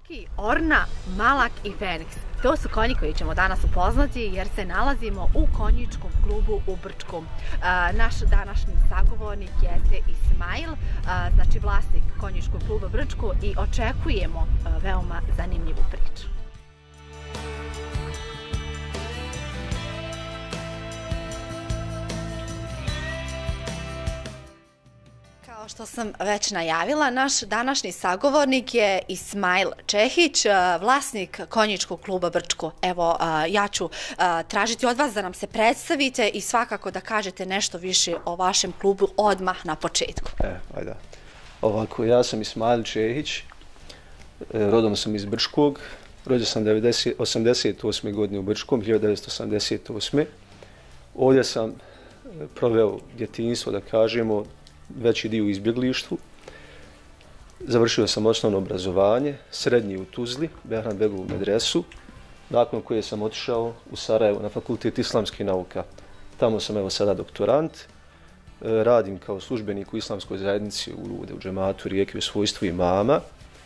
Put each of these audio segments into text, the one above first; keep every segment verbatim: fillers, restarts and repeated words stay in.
Turski, Orna, Malak i Feniks. To su konji koji ćemo danas upoznati jer se nalazimo u konjičkom klubu u Brčku. Naš današnji sagovornik jeste Ismail, znači vlasnik konjičkog kluba Brčku, i očekujemo veoma zanimljivu priču. Kao što sam već najavila, naš današnji sagovornik je Ismail Čehić, vlasnik konjičkog kluba Brčku. Evo, ja ću tražiti od vas da nam se predstavite i svakako da kažete nešto više o vašem klubu odmah na početku. E, ajde. Ovako, ja sam Ismail Čehić, rodom sam iz Brčkog, rođen sam osamdeset osme godine u Brčkom, hiljadu devetsto osamdeset osme Ovdje sam proveo djetinjstvo, da kažemo, veći dio u izbjeglištvu. Završio sam osnovno obrazovanje, srednji u Tuzli, Behram Begovu medresu, nakon koje sam otišao u Sarajevo na Fakultet islamskih nauka. Tamo sam evo sada doktorant, radim kao službenik u islamskoj zajednici u Lude, u džematu Rijeke u svojstvu imama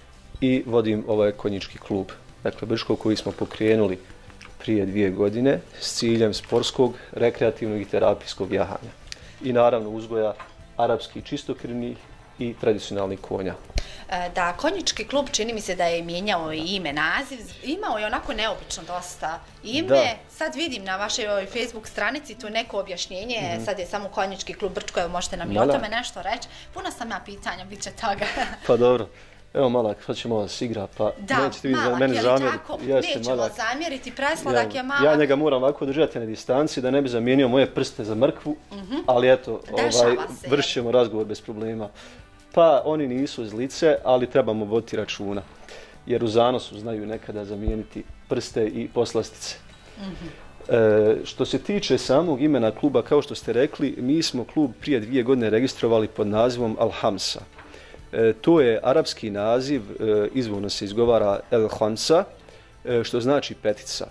i vodim ovaj konjički klub. Dakle, Brčko koji smo pokrenuli prije dvije godine s ciljem sportskog, rekreativnog i terapijskog jahanja. I naravno uzgoja arapskih čistokrvnih i tradicionalnih konja. Da, konjički klub čini mi se da je mijenjao i ime, naziv. Imao je onako neobično dosta ime. Da. Sad vidim na vašoj Facebook stranici tu neko objašnjenje. Mm-hmm. Sad je samo konjički klub Brčko. Evo, možete nam i o tome nešto reći. Puno sam ja pitanja, bit će toga. Pa dobro. Evo Malak, sad ćemo da se igra, pa da, nećete vi Malak, meni zamjeriti. Nećemo Malak. zamjeriti, presladak ja, je Malak. Ja njega moram ovako držati na distanci da ne bi zamijenio moje prste za mrkvu, mm-hmm. ali eto, ovaj, vršit ćemo razgovor bez problema. Pa oni nisu zlice, ali trebamo voditi računa, jer u zanosu znaju nekada zamijeniti prste i poslastice. Mm-hmm. E, što se tiče samog imena kluba, kao što ste rekli, mi smo klub prije dvije godine registrovali pod nazivom Al-Hamsa. E, to je arapski naziv, e, izvorno se izgovara El-Hamsa, e, što znači petica.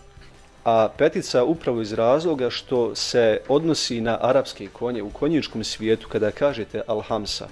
A petica upravo iz razloga što se odnosi na arapske konje. U konjičkom svijetu, kada kažete Al-Hamsa,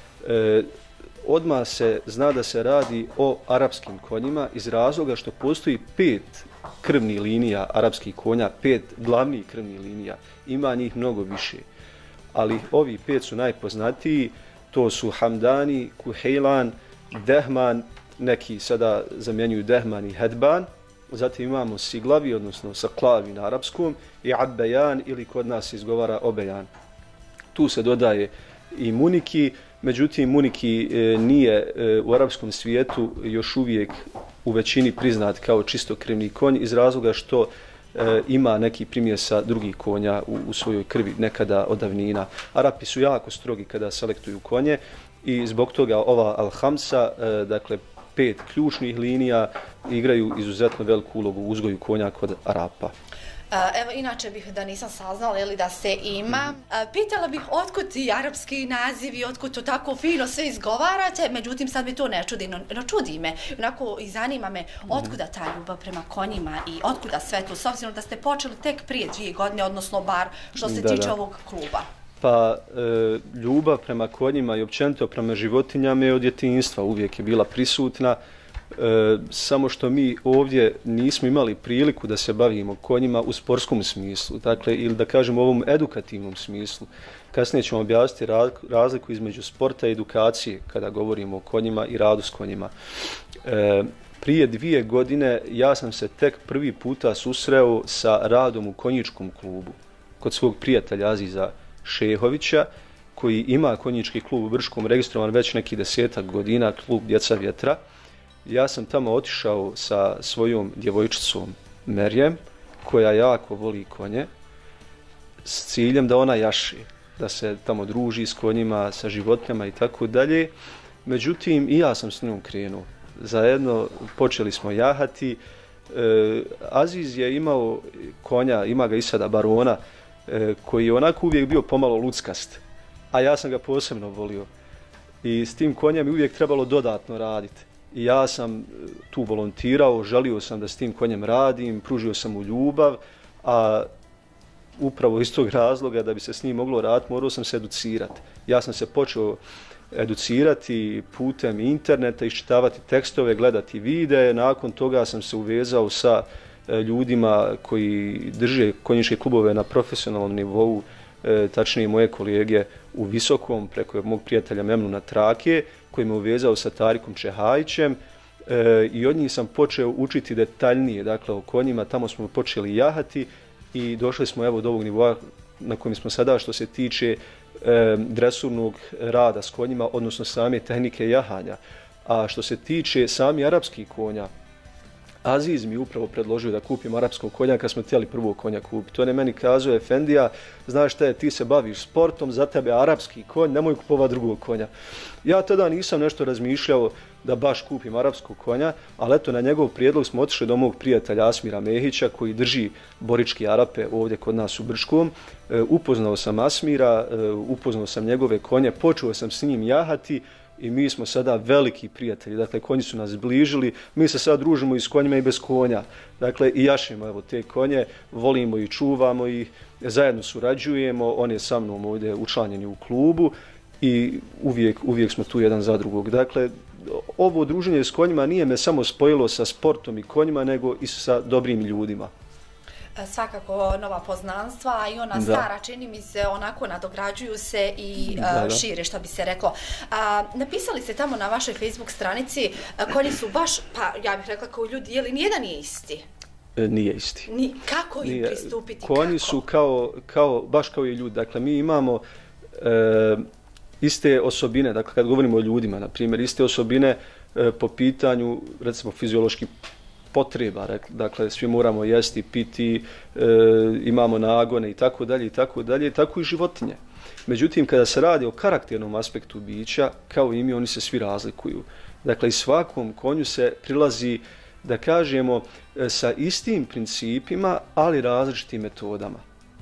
e, odmah se zna da se radi o arapskim konjima iz razloga što postoji pet krvnih linija arapskih konja, pet glavnih krvnih linija. Ima njih mnogo više, ali ovi pet su najpoznatiji. To su Hamdani, Kuhejlan, Dehman, neki sada zamjenjuju Dehman i Hedban. Zatim imamo Siglavi, odnosno Saklavi na arapskom, i Abbejan, ili kod nas izgovara Obejan. Tu se dodaje i Muniki, međutim Muniki e, nije e, u arapskom svijetu još uvijek u većini priznat kao čistokrvni konj iz razloga što E, ima neki primjesa drugih konja u, u svojoj krvi, nekada od davnina. Arapi su jako strogi kada selektuju konje i zbog toga ova Al-Hamsa, e, dakle pet ključnih linija, igraju izuzetno veliku ulogu u uzgoju konja kod Arapa. Evo, inače bih da nisam saznala ili da se ima. Pitala bih otkud ti arapski nazivi, otkud to tako fino sve izgovarate, međutim sad mi to ne čudi, no, no čudi me. Onako i zanima me otkuda ta ljubav prema konjima i otkuda sve to, s obzirom da ste počeli tek prije dvije godine, odnosno bar što se da, tiče da. ovog kluba. Pa e, ljubav prema konjima i općenito prema životinjama je od djetinjstva, uvijek je bila prisutna. E, samo što mi ovdje nismo imali priliku da se bavimo konjima u sportskom smislu, dakle, ili da kažemo u ovom edukativnom smislu. Kasnije ćemo objasniti razliku između sporta i edukacije kada govorimo o konjima i radu s konjima. E, prije dvije godine ja sam se tek prvi puta susreo sa radom u konjičkom klubu kod svog prijatelja Aziza Šehovića, koji ima konjički klub u Brčkom, registrovan već neki desetak godina, klub Djeca vjetra. Ja sam tamo otišao sa svojom djevojčicom Merjem, koja jako voli konje, s ciljem da ona jaši, da se tamo druži s konjima, sa životinjama i tako dalje. Međutim, i ja sam s njom krenuo. Zajedno počeli smo jahati. E, Aziz je imao konja, ima ga i sada Barona, e, koji je onako uvijek bio pomalo luckast, a ja sam ga posebno volio. I s tim konjem je uvijek trebalo dodatno raditi. I ja sam tu volontirao, želio sam da s tim konjem radim, pružio sam mu ljubav, a upravo iz tog razloga da bi se s njim moglo raditi, morao sam se educirati. Ja sam se počeo educirati putem interneta, iščitavati tekstove, gledati videe. Nakon toga sam se uvezao sa ljudima koji drže konjičke klubove na profesionalnom nivou, tačnije moje kolege u Visokom, preko mog prijatelja Memnuna Trake, koji me uvezao sa Tarikom Čehajićem, i od njih sam počeo učiti detaljnije, dakle, o konjima. Tamo smo počeli jahati i došli smo evo do ovog nivoa na kojem smo sada što se tiče e, dresurnog rada s konjima, odnosno same tehnike jahanja. A što se tiče sami arapskih konja, Aziz mi upravo predložio da kupim arapskog konja kad smo htjeli prvog konja kupiti. On je meni kazao: Efendija, znaš šta je, ti se baviš sportom, za tebe arapski konj, nemoj kupovati drugog konja. Ja tada nisam nešto razmišljao da baš kupim arapskog konja, ali eto, na njegov prijedlog smo otišli do mog prijatelja Asmira Mehića, koji drži borički Arape ovdje kod nas u Brčkom. E, upoznao sam Asmira, e, upoznao sam njegove konje, počeo sam s njim jahati i mi smo sada veliki prijatelji. Dakle, konji su nas zbližili, mi se sad družimo i s konjima i bez konja. Dakle, i jašimo evo te konje, volimo i čuvamo i zajedno surađujemo. On je sa mnom ovdje učlanjeni u klubu i uvijek, uvijek smo tu jedan za drugog. Dakle, ovo druženje s konjima nije me samo spojilo sa sportom i konjima, nego i sa dobrim ljudima. Svakako nova poznanstva i ona da. stara, čini mi se, onako nadograđuju se i da, da. šire, što bi se reklo. A, napisali ste tamo na vašoj Facebook stranici, konji su baš, pa ja bih rekla kao ljudi, je li nijedan nije isti? E, nije isti. Ni, kako im pristupiti? Konji kako? su kao, kao, baš kao i ljudi. Dakle, mi imamo e, iste osobine, dakle, kad govorimo o ljudima, na primjer, iste osobine e, po pitanju, recimo, fiziološki potreba, dakle, svi moramo jesti, piti, e, imamo nagone i tako dalje i tako dalje, tako i životinje. Međutim, kada se radi o karakternom aspektu bića, kao i mi, oni se svi razlikuju. Dakle, i svakom konju se prilazi, da kažemo, sa istim principima, ali različitim metodama.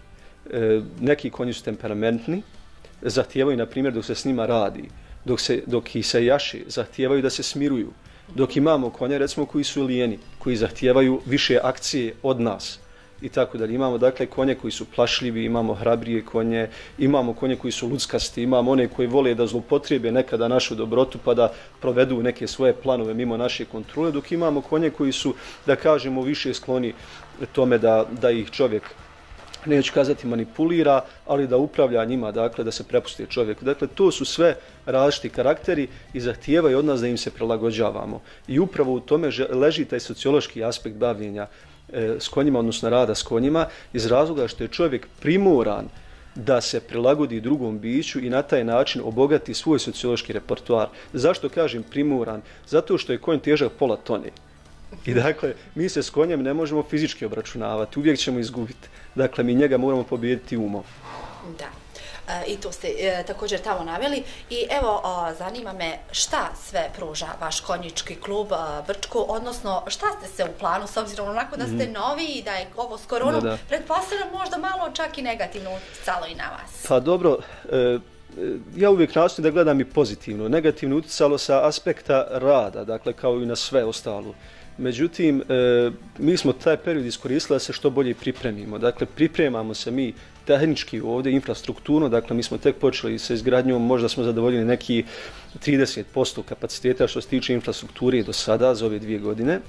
E, neki konji su temperamentni, zahtijevaju, na primjer, dok se s njima radi, dok, se, dok ih se jaši, zahtijevaju da se smiruju. Dok imamo konje, recimo, koji su lijeni, koji zahtijevaju više akcije od nas i tako dalje. Imamo, dakle, konje koji su plašljivi, imamo hrabrije konje, imamo konje koji su luckasti, imamo one koji vole da zloupotrijebe nekada našu dobrotu pa da provedu neke svoje planove mimo naše kontrole, dok imamo konje koji su, da kažemo, više skloni tome da, da ih čovjek, neću kazati manipulira, ali da upravlja njima, dakle, da se prepusti čovjeku. Dakle, to su sve različiti karakteri i zahtijevaju od nas da im se prilagođavamo. I upravo u tome leži taj sociološki aspekt bavljenja e, s konjima, odnosno rada s konjima, iz razloga što je čovjek primoran da se prilagodi drugom biću i na taj način obogati svoj sociološki repertoar. Zašto kažem primoran? Zato što je konj težak pola tone. I dakle, mi se s konjem ne možemo fizički obračunavati, uvijek ćemo izgubiti. Dakle, mi njega moramo pobijediti umom. Da, e, i to ste e, također tamo naveli. I evo, o, zanima me šta sve pruža vaš konjički klub a, Brčko, odnosno šta ste se u planu, s obzirom onako da ste mm. novi i da je ovo s koronom, da, da. pretpostavljam možda malo čak i negativno utjecalo i na vas. Pa dobro, e, ja uvijek nastojim da gledam i pozitivno. Negativno utjecalo sa aspekta rada, dakle, kao i na sve ostalo. Međutim, e, mi smo taj period iskoristili da se što bolje pripremimo. Dakle, pripremamo se mi tehnički ovdje, infrastrukturno, dakle, mi smo tek počeli sa izgradnjom, možda smo zadovoljili neki trideset posto kapaciteta što se tiče infrastrukture do sada, za ove dvije godine.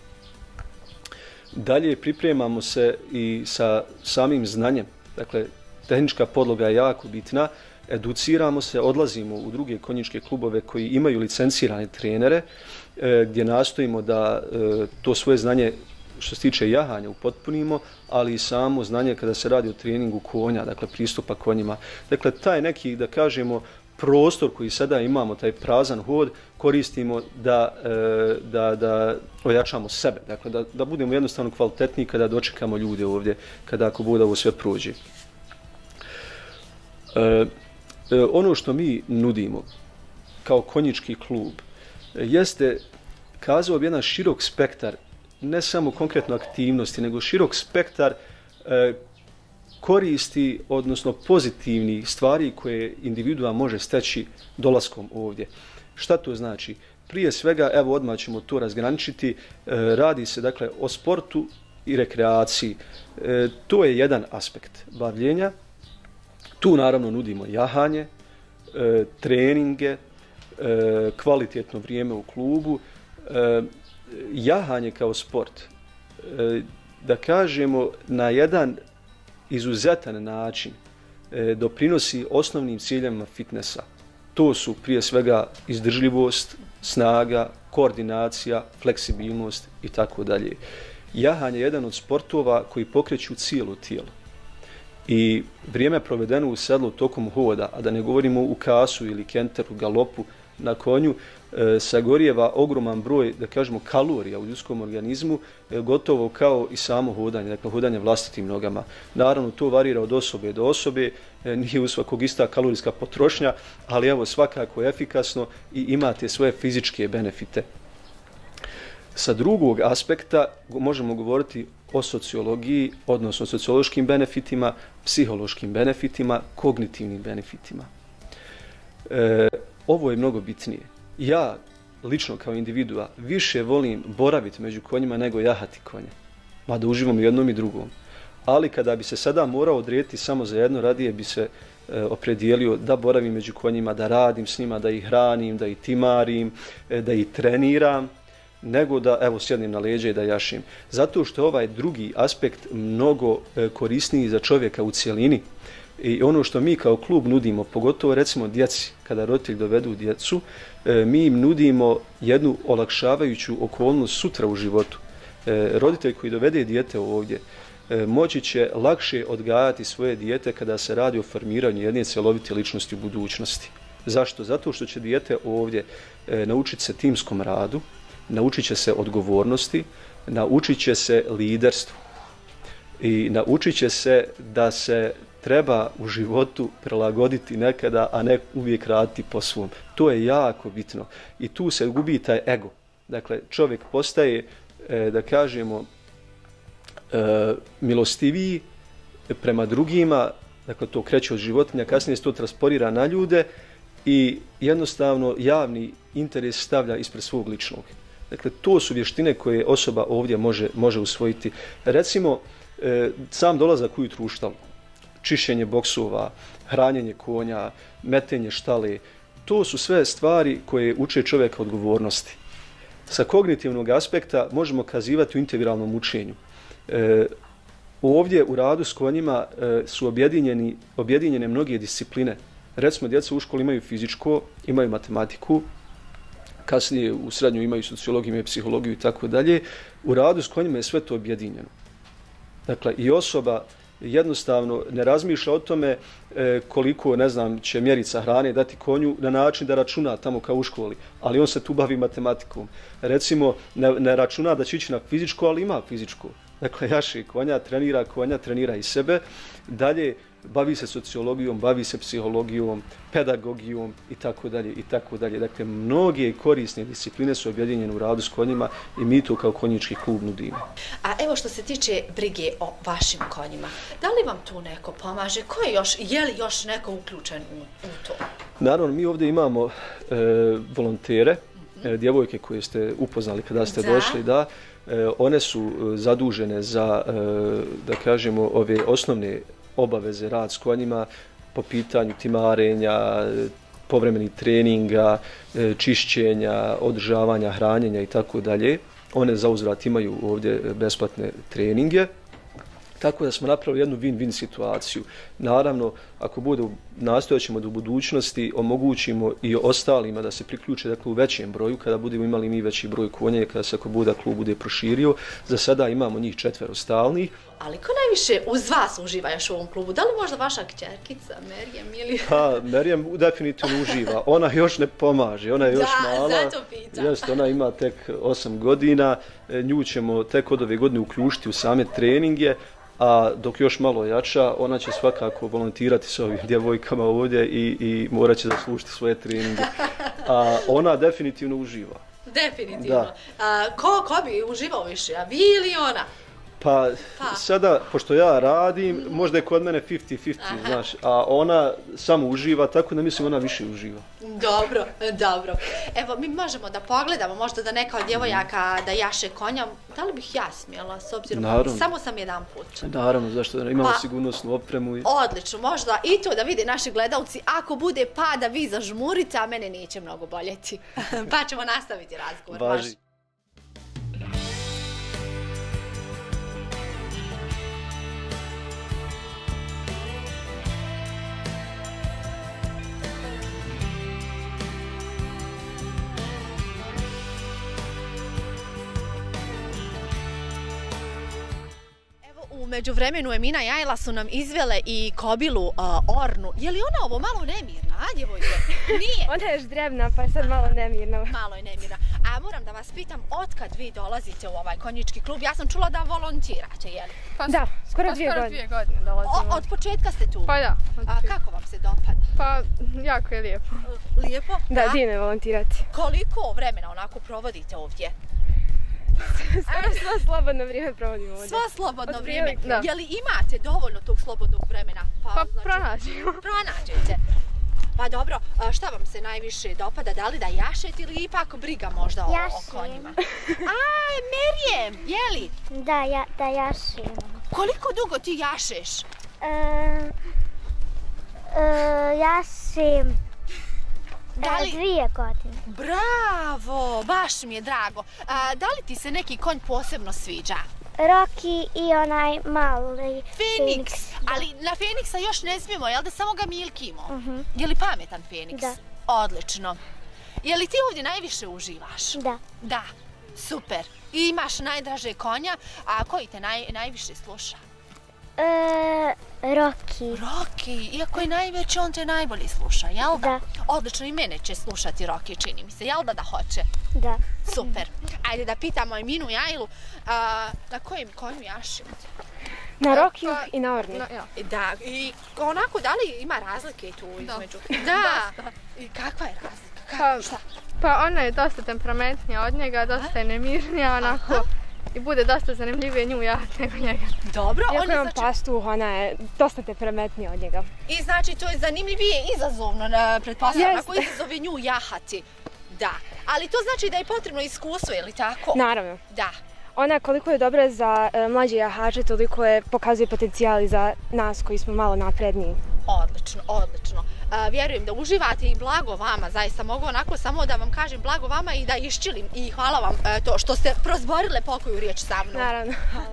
Dalje pripremamo se i sa samim znanjem, dakle, tehnička podloga je jako bitna, educiramo se, odlazimo u druge konjičke klubove koji imaju licencirane trenere, gdje nastojimo da to svoje znanje što se tiče jahanja upotpunimo, ali i samo znanje kada se radi o treningu konja, dakle pristupa konjima. Dakle, taj neki, da kažemo, prostor koji sada imamo, taj prazan hod, koristimo da, da, da ojačamo sebe, dakle da, da budemo jednostavno kvalitetniji kada dočekamo ljude ovdje, kada ako bude ovo sve prođe. E, ono što mi nudimo kao konjički klub jeste, kazao bi, jedan širok spektar, ne samo konkretno aktivnosti, nego širok spektar e, koristi, odnosno pozitivnih stvari koje individua može steći dolaskom ovdje. Šta to znači? Prije svega, evo odmah ćemo to razgraničiti, e, radi se dakle o sportu i rekreaciji. E, to je jedan aspekt bavljenja. Tu naravno nudimo jahanje, e, treninge, e, kvalitetno vrijeme u klubu. E, jahanje kao sport, e, da kažemo, na jedan izuzetan način e, doprinosi osnovnim ciljevima fitnessa. To su prije svega izdržljivost, snaga, koordinacija, fleksibilnost i tako dalje. Jahanje je jedan od sportova koji pokreću cijelo tijelo. I vrijeme provedeno u sedlu tokom hoda, a da ne govorimo u kasu ili kenteru, galopu na konju, e, sagorijeva ogroman broj, da kažemo, kalorija u ljudskom organizmu, e, gotovo kao i samo hodanje, dakle hodanje vlastitim nogama. Naravno, to varira od osobe do osobe, e, nije u svakog ista kalorijska potrošnja, ali evo, svakako je efikasno i imate svoje fizičke benefite. Sa drugog aspekta možemo govoriti o sociologiji, odnosno sociološkim benefitima, psihološkim benefitima, kognitivnim benefitima. E, ovo je mnogo bitnije. Ja, lično kao individua, više volim boraviti među konjima nego jahati konje. Mada uživam i jednom i drugom. Ali kada bi se sada morao odrediti samo za jedno, radije bi se e, opredijelio da boravim među konjima, da radim s njima, da ih hranim, da ih timarim, e, da ih treniram, nego da, evo, sjednem na leđe i da jašim. Zato što ovaj drugi aspekt mnogo e, korisniji za čovjeka u cijelini. I ono što mi kao klub nudimo, pogotovo recimo djeci, kada roditelji dovedu djecu, e, mi im nudimo jednu olakšavajuću okolnost sutra u životu. E, roditelj koji dovede dijete ovdje, e, moći će lakše odgajati svoje dijete kada se radi o formiranju jedne cjelovite ličnosti u budućnosti. Zašto? Zato što će dijete ovdje e, naučiti se timskom radu, naučit će se odgovornosti, naučit će se liderstvu i naučit će se da se treba u životu prilagoditi nekada, a ne uvijek raditi po svom. To je jako bitno i tu se gubi taj ego. Dakle, čovjek postaje, da kažemo, milostiviji prema drugima, dakle to kreće od životinja, kasnije se to transporira na ljude i jednostavno javni interes stavlja ispred svog ličnog. Dakle, to su vještine koje osoba ovdje može, može usvojiti. Recimo, e, sam dolazak ujutru u štalu, čišćenje boksova, hranjenje konja, metenje štale, to su sve stvari koje uče čovjeka odgovornosti. Sa kognitivnog aspekta možemo kazivati u integralnom učenju. E, ovdje u radu s konjima e, su objedinjeni, objedinjene mnoge discipline. Recimo, djeca u školi imaju fizičko, imaju matematiku, kasnije u srednju imaju sociologiju, imaju psihologiju i tako dalje. U radu s konjima je sve to objedinjeno. Dakle, i osoba jednostavno ne razmišlja o tome e, koliko, ne znam, će mjerica hrane dati konju na način da računa tamo kao u školi, ali on se tu bavi matematikom. Recimo, ne, ne računa da će ići na fizičko, ali ima fizičko. Dakle, jaši konja, trenira konja, trenira i sebe. Dalje, bavi se sociologijom, bavi se psihologijom, pedagogijom i tako dalje i tako dalje. Dakle, mnoge korisne discipline su objedinjene u radu s konjima i mi to kao konjički klub nudimo. A evo što se tiče brige o vašim konjima, da li vam tu neko pomaže? Ko je još, je li još neko uključen u, u to? Naravno, mi ovdje imamo e, volontere, e, djevojke koje ste upoznali kada ste da. došli, da. E, one su zadužene za, e, da kažemo, ove osnovne obaveze, rad s konjima po pitanju timarenja, povremenih treninga, čišćenja, održavanja, hranjenja i tako dalje. One zauzvrat imaju ovdje besplatne treninge. Tako da smo napravili jednu win-win situaciju. Naravno, ako bude, nastojat ćemo da u budućnosti omogućimo i ostalima da se priključe, dakle, u većem broju, kada budemo imali mi veći broj konja, kada se ako bude klub bude proširio. Za sada imamo njih četvero stalnih. Ali ko najviše uz vas uživa još u ovom klubu? Da li možda vaša kćerkica, Merijem ili... Pa, Merijem definitivno uživa. Ona još ne pomaže, ona je još da, mala. Da, zato pitam. Jest, ona ima tek osam godina. Nju ćemo tek od ove godine uključiti u same treninge. A dok još malo jača, ona će svakako volontirati s ovim djevojkama ovdje i, i morat će zaslužiti svoje treninge. A ona definitivno uživa. Definitivno. Da. A, ko, ko bi uživao više, a vi ili ona? Pa, pa sada, pošto ja radim, možda je kod mene fifty fifty, znaš, a ona samo uživa, tako da mislim ona više uživa. Dobro, dobro. Evo, mi možemo da pogledamo, možda da neka od djevojaka da jaše konja. Da li bih ja smjela, s obzirom, naravno. Samo sam jedan put. Naravno, zašto da imamo pa, sigurnosnu opremu. I... Odlično, možda i to da vide naši gledalci, ako bude pa da vi zažmurite, a mene neće mnogo boljeti. Pa ćemo nastaviti razgovor. Važi. U međuvremenu Emina i Ajla su nam izvele i kobilu uh, Ornu. Je li ona ovo malo nemirna, a djevojke? Nije. Ona je još drevna, pa je sad malo nemirna. Malo je nemirna. A moram da vas pitam, otkad vi dolazite u ovaj konjički klub? Ja sam čula da volontirate, je li? Pa, da, skoro pa dvije skoro godine. dvije godine dolazimo. O, od početka ste tu? Pa da. A kako vam se dopada? Pa jako je lijepo. Lijepo? Da, da? Divno je volontirati. Koliko vremena onako provodite ovdje? Skoro svo slobodno vrijeme provodimo ovdje. Svo slobodno vrijeme. Je li imate dovoljno tog slobodnog vremena? Pa, pa znači, pronađemo. Pronađete. Pa dobro, šta vam se najviše dopada? Da li da jašete ili ipak briga možda o, o konjima? A, Merijem, je li? Da, ja, da jašim. Koliko dugo ti jašeš? E, e, jašim da li... dvije godine. Bravo, baš mi je drago. A, da li ti se neki konj posebno sviđa? Rocky i onaj mali Feniks. Ali na Feniksa još ne smijemo, jel da samo ga milkimo? Uh-huh. Je li pametan Feniks? Da. Odlično. Je li ti ovdje najviše uživaš? Da. Da, super. I imaš najdraže konja, a koji te naj, najviše sluša? E, Rocky. Rocky, iako je najveći, on te najbolje sluša, jel da? Da. Odlično, i mene će slušati Rocky, čini mi se, jel da da hoće? Da. Super. Ajde da pitamo Eminu i Ajlu, a, na kojem konju jašite? Na Rockiju pa, i na Orni. Na, ja. Da, i onako, da li ima razlike tu između? Da. Da. I kakva je razlika? Kako, šta? Pa ona je dosta temperamentnija od njega, dosta je nemirnija, onako. Aha. I bude dosta zanimljivije nju jahati nego njega. Dobro, iako on je imam znači... pastuh, ona je dosta temperamentnija od njega. I znači to je zanimljivije i izazovno, pretpostavljam, yes. Ako izazove nju jahati. Da, ali to znači da je potrebno iskustvo, je li tako? Naravno. Da. Ona koliko je dobra za e, mlađe jahače, toliko je pokazuje potencijali za nas koji smo malo napredniji. Odlično, odlično. Uh, vjerujem da uživate i blago vama, zaista mogu onako samo da vam kažem blago vama i da iščilim i hvala vam uh, to što ste prozborile pokoju riječ sa mnom. Naravno.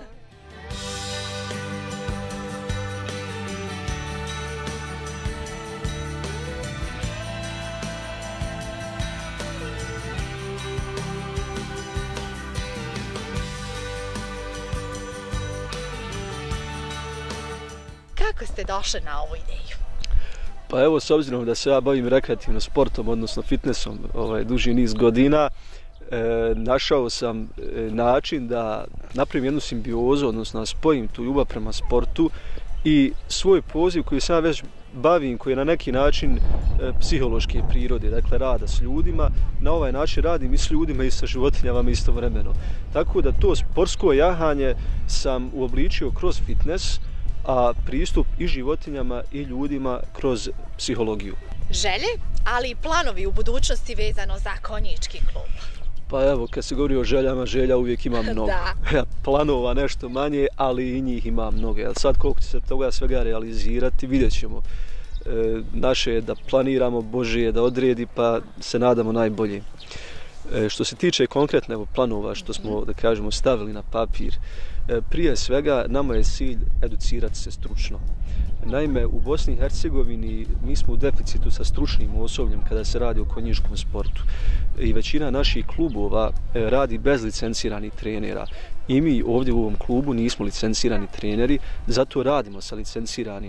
Kako ste došli na ovu ideju? Pa evo, s obzirom da se ja bavim rekreativno sportom, odnosno fitnessom, ovaj, duži niz godina, e, našao sam e, način da napravim jednu simbiozu, odnosno da spojim tu ljubav prema sportu i svoj poziv koji sam već bavim, koji je na neki način e, psihološke prirode, dakle rada s ljudima, na ovaj način radim i s ljudima i sa životinjama istovremeno. Tako da to sportsko jahanje sam uobličio kroz fitness, a pristup i životinjama i ljudima kroz psihologiju. Želje, ali i planovi u budućnosti vezano za konjički klub. Pa evo, kad se govori o željama, želja uvijek ima mnogo. Da. Planova nešto manje, ali i njih ima mnogo. Sad koliko će se toga svega realizirati, vidjet ćemo. E, naše je da planiramo, Božje je da odredi, pa se nadamo najbolje. E, što se tiče konkretne evo, planova što smo, da kažemo, stavili na papir, e, prije svega nama je cilj educirati se stručno. Naime, u Bosni i Hercegovini mi smo u deficitu sa stručnim osobljem kada se radi o konjičkom sportu. I većina naših klubova e, radi bez licenciranih trenera. I mi ovdje u ovom klubu nismo licencirani treneri, zato radimo sa licenciranim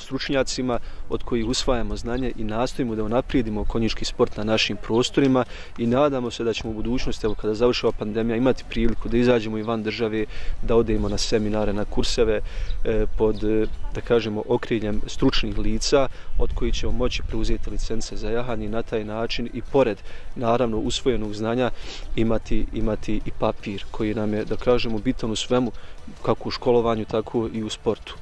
stručnjacima od kojih usvajamo znanje i nastojimo da unaprijedimo konjički sport na našim prostorima i nadamo se da ćemo u budućnosti, evo kada završi ova pandemija, imati priliku da izađemo i van države, da odemo na seminare, na kurseve e, pod, da kažemo, okriljem stručnih lica od kojih ćemo moći preuzeti licence za jahanje i na taj način i pored naravno usvojenog znanja imati, imati i papir koji nam je, da kažemo, bitan u svemu, kako u školovanju, tako i u sportu.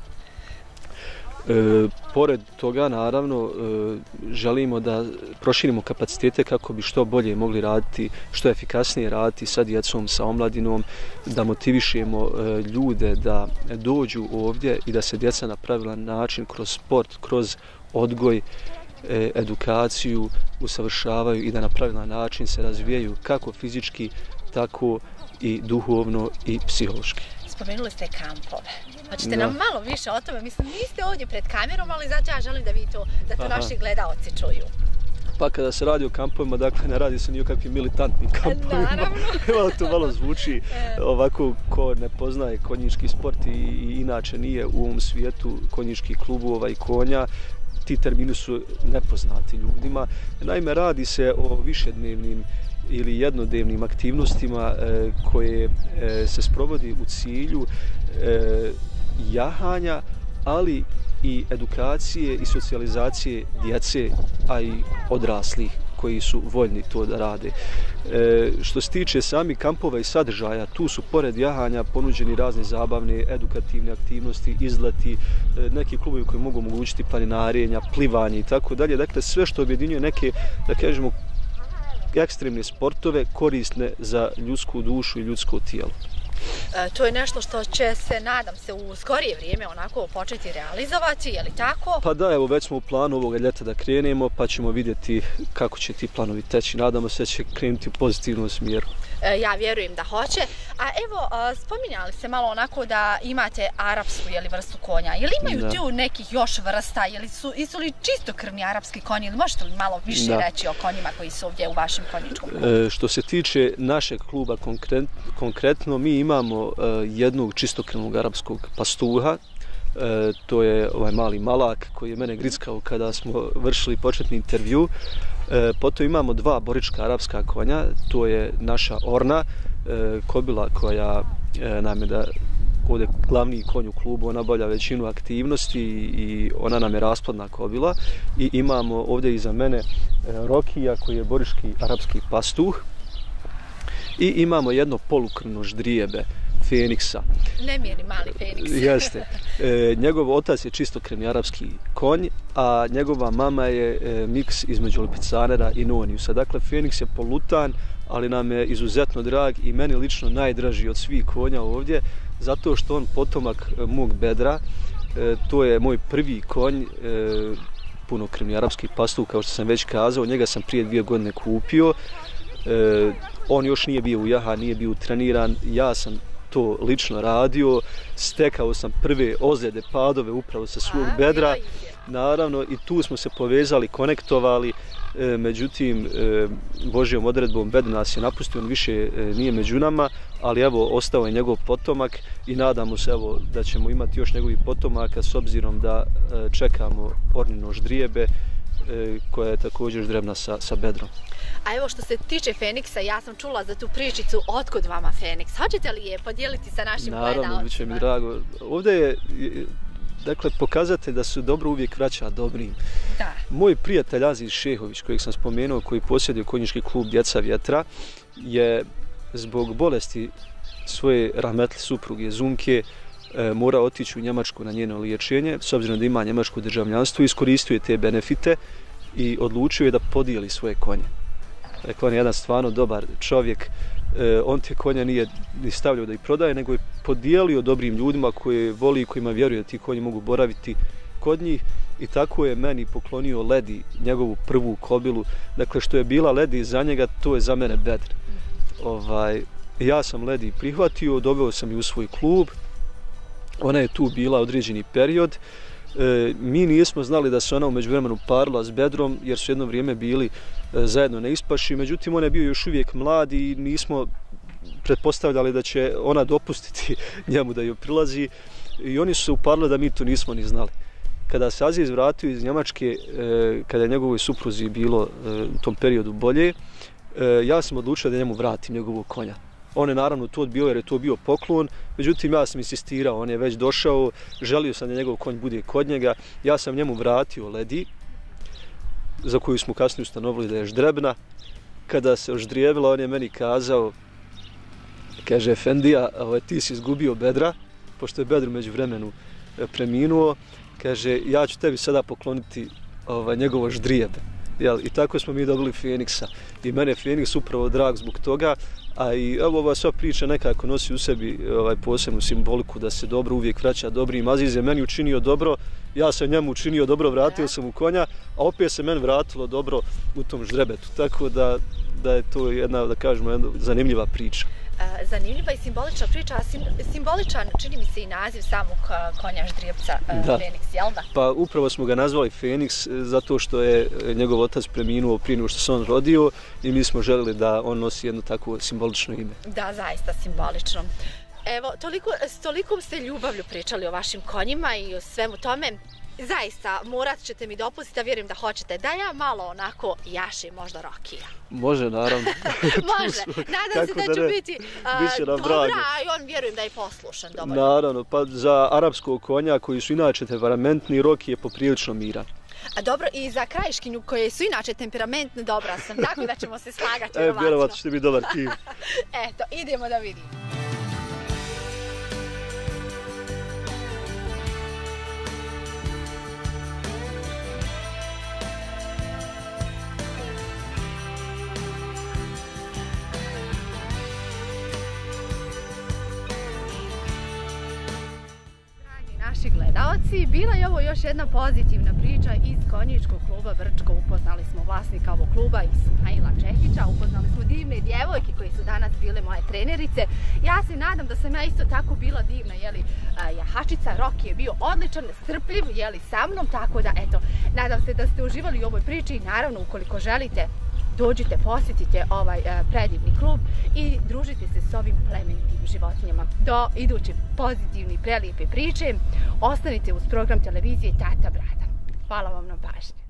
E, pored toga, naravno, e, želimo da proširimo kapacitete kako bi što bolje mogli raditi, što efikasnije raditi sa djecom, sa omladinom, da motivišemo e, ljude da dođu ovdje i da se djeca na pravilan način kroz sport, kroz odgoj, e, edukaciju usavršavaju i da na pravilan način se razvijaju kako fizički, tako i duhovno i psihološki. Spomenuli ste kampove. Hoćete nam malo više o tome? Mislim, niste ovdje pred kamerom, ali zato ja želim da vi to, da to naši gledaoci čuju. Pa kada se radi o kampovima, dakle, ne radi se ni o kakvim militantnim kampovima. Naravno. Evo, to malo zvuči ovako ko ne poznaje konjički sport i, i inače nije u ovom svijetu konjičkih klubova i konja. Ti termini su nepoznati ljudima. Naime, radi se o višednevnim ili jednodnevnim aktivnostima e, koje e, se sprovodi u cilju e, jahanja, ali i edukacije i socijalizacije djece, a i odraslih koji su voljni to da rade. E, što se tiče sami kampova i sadržaja, tu su pored jahanja ponuđeni razne zabavne, edukativne aktivnosti, izleti, e, neki klubovi koji mogu omogućiti planinarenja, plivanje i tako dalje. Dakle, sve što objedinjuje neke, da kažemo, ekstremne sportove korisne za ljudsku dušu i ljudsko tijelo. E, to je nešto što će se, nadam se, u skorije vrijeme onako početi realizovati, je li tako? Pa da, evo, već smo u planu ovoga ljeta da krenemo, pa ćemo vidjeti kako će ti planovi teći. Nadamo se da će krenuti u pozitivnom smjeru. E, ja vjerujem da hoće. A evo, spominjali se malo onako da imate arapsku, jeli, vrstu konja. Je li imaju da. tu nekih još vrsta? Je li su, su li čistokrvni arapski konji? Ili možete li malo više da. reći o konjima koji su ovdje u vašem konjičkom klubu? E, što se tiče našeg kluba konkret, konkretno, mi imamo uh, jednog čistokrvnog arapskog pastuha. E, to je ovaj mali malak koji je mene grickao kada smo vršili početni intervju. E, potom imamo dva borička arapska konja, to je naša Orna, e, kobila koja e, nam je da ovdje glavni konj u klubu, ona obavlja većinu aktivnosti i ona nam je rasplodna kobila. I imamo ovdje iza mene e, Rokija koji je borički arapski pastuh. I imamo jedno polukrvno ždrijebe, Feniksa. Nemirni mali Feniks. Jeste. E, njegov otac je čistokrvni arapski konj, a njegova mama je e, miks između Lipicanera i Noniusa. Dakle, Feniks je polutan, ali nam je izuzetno drag i meni lično najdraži od svih konja ovdje, zato što on potomak e, mog bedra. E, to je moj prvi konj, e, punokrvni arapski pastuh, kao što sam već kazao. Njega sam prije dvije godine kupio. E, on još nije bio u jaha, nije bio treniran. Ja sam to lično radio, stekao sam prve ozljede, padove upravo sa svog bedra, naravno, i tu smo se povezali, konektovali, e, međutim, e, Božjom odredbom bedra nas je napustio, on više e, nije među nama, ali evo, ostao je njegov potomak i nadamo se, evo, da ćemo imati još njegovih potomaka s obzirom da e, čekamo Ornino ždrijebe, e, koja je također ždrebna sa, sa bedrom. A evo, što se tiče Feniksa, ja sam čula za tu pričicu otkud vama Feniks. Hoćete li je podijeliti sa našim gledalcima? Naravno, bit će mi drago. Ovdje je, dakle, pokazatelj da su dobro uvijek vraća dobrim. Da. Moj prijatelj Aziz Šehović, kojeg sam spomenuo, koji posjeduje konjički klub Djeca vjetra, je zbog bolesti svoje rahmetli supruge Zunke e, mora otići u Njemačku na njeno liječenje, s obzirom da ima njemačko državljanstvo, iskoristio je te benefite i odlučio je da podijeli svoje konje. Dakle, on je jedan stvarno dobar čovjek. E, on te konja nije ni stavljao da ih prodaje, nego je podijelio dobrim ljudima koje voli i kojima vjeruje da ti konji mogu boraviti kod njih. I tako je meni poklonio Ledi, njegovu prvu kobilu. Dakle, što je bila Ledi za njega, to je za mene bedr. Ovaj, ja sam Ledi prihvatio, doveo sam ju u svoj klub. Ona je tu bila određeni period. E, mi nismo znali da se ona u međuvremenu parila s bedrom, jer su jedno vrijeme bili e, zajedno na ispaši. Međutim, on je bio još uvijek mlad i nismo pretpostavljali da će ona dopustiti njemu da joj prilazi. I oni su se uparili da mi to nismo ni znali. Kada se Aziz vratio iz Njemačke, kada je njegovoj supruzi bilo u tom periodu bolje, ja sam odlučio da njemu vratim njegovog konja. On je naravno to odbio jer je to bio poklon, međutim ja sam insistirao, on je već došao, želio sam da njegov konj bude kod njega, ja sam njemu vratio Ledi, za koju smo kasnije ustanovili da je ždrebna. Kada se oždrijevila, on je meni kazao, kaže, Efendija, ti si izgubio bedra, pošto je bedru među vremenu preminuo, kaže, ja ću tebi sada pokloniti ovaj, njegovo ždrijebe. Jel? I tako smo mi dobili Feniksa. I mene je Feniks upravo drag zbog toga, a i evo, ova sva priča nekako nosi u sebi ovaj, posebnu simboliku da se dobro uvijek vraća dobrim. Aziz je meni učinio dobro, ja sam njemu učinio dobro, vratio sam mu konja, a opet se meni vratilo dobro u tom ždrebetu. Tako da, da je to jedna, da kažemo, jedna zanimljiva priča. Zanimljiva i simbolična priča, a sim, simboličan čini mi se i naziv samog konja ždrijebca Feniks, jel da? Pa upravo smo ga nazvali Feniks zato što je njegov otac preminuo prije nego što se on rodio i mi smo želeli da on nosi jedno takvo simbolično ime. Da, zaista simbolično. Evo, toliko, s tolikom ste ljubavlju pričali o vašim konjima i o svemu tome. Zaista, morat ćete mi dopustiti, a vjerujem da hoćete, da ja malo onako jašim možda Rokija. Može, naravno. Može, nadam se da, da će ne, biti uh, dobra, a on vjerujem da je poslušan dobro. Naravno, pa za arapskog konja koji su inače temperamentni, Roki je poprilično miran. A dobro, i za krajiškinju koje su inače temperamentne, dobra sam, tako da ćemo se slagati. E, vjerovatno ćete biti dobar tim. Eto, idemo da vidimo. Naši gledalci, bila je ovo još jedna pozitivna priča iz konjičkog kluba Brčko. Upoznali smo vlasnika ovog kluba, Ismaila Čehića, upoznali smo divne djevojke koji su danas bile moje trenerice. Ja se nadam da sam ja isto tako bila divna, jeli, jahačica. Roki je bio odličan, strpljiv, jeli, sa mnom, tako da, eto, nadam se da ste uživali u ovoj priči i naravno, ukoliko želite, dođite, posjetite ovaj uh, predivni klub i družite se s ovim plemenitim životinjama. Do iduće pozitivne i prelijepe priče, ostanite uz program televizije Tata Brada. Hvala vam na pažnji.